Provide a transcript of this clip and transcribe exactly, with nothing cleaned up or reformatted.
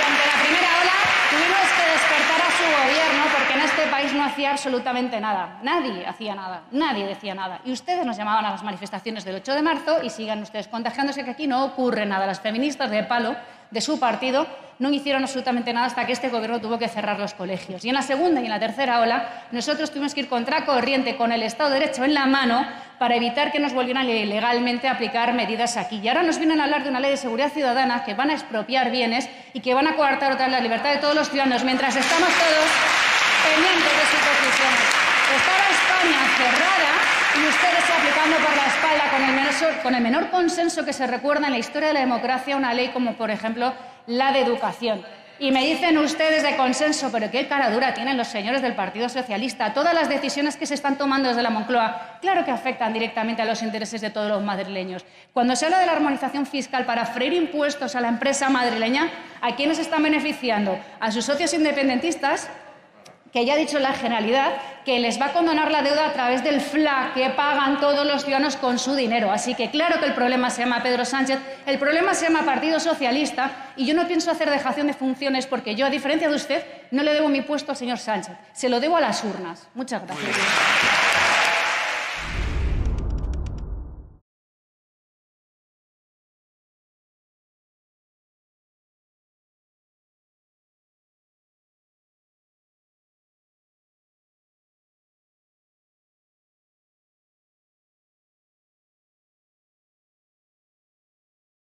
ante la primera ola tuvimos que despertar a su gobierno porque en este país no hacía absolutamente nada. Nadie hacía nada, nadie decía nada. Y ustedes nos llamaban a las manifestaciones del ocho de marzo y sigan ustedes contagiándose que aquí no ocurre nada. Las feministas de palo de su partido no hicieron absolutamente nada hasta que este gobierno tuvo que cerrar los colegios. Y en la segunda y en la tercera ola nosotros tuvimos que ir contracorriente con el Estado de Derecho en la mano para evitar que nos volvieran ilegalmente a aplicar medidas aquí. Y ahora nos vienen a hablar de una ley de seguridad ciudadana que van a expropiar bienes y que van a coartar otra vez la libertad de todos los ciudadanos, mientras estamos todos pendientes de sus posiciones. Estaba España cerrada y ustedes se aplicando por la espalda con el, menor, con el menor consenso que se recuerda en la historia de la democracia una ley como, por ejemplo, la de educación. Y me dicen ustedes de consenso, pero qué cara dura tienen los señores del Partido Socialista. Todas las decisiones que se están tomando desde la Moncloa, claro que afectan directamente a los intereses de todos los madrileños. Cuando se habla de la armonización fiscal para freír impuestos a la empresa madrileña, ¿a quiénes están beneficiando? A sus socios independentistas, que ya ha dicho la Generalidad que les va a condonar la deuda a través del F L A que pagan todos los ciudadanos con su dinero. Así que claro que el problema se llama Pedro Sánchez, el problema se llama Partido Socialista y yo no pienso hacer dejación de funciones porque yo, a diferencia de usted, no le debo mi puesto al señor Sánchez, se lo debo a las urnas. Muchas gracias.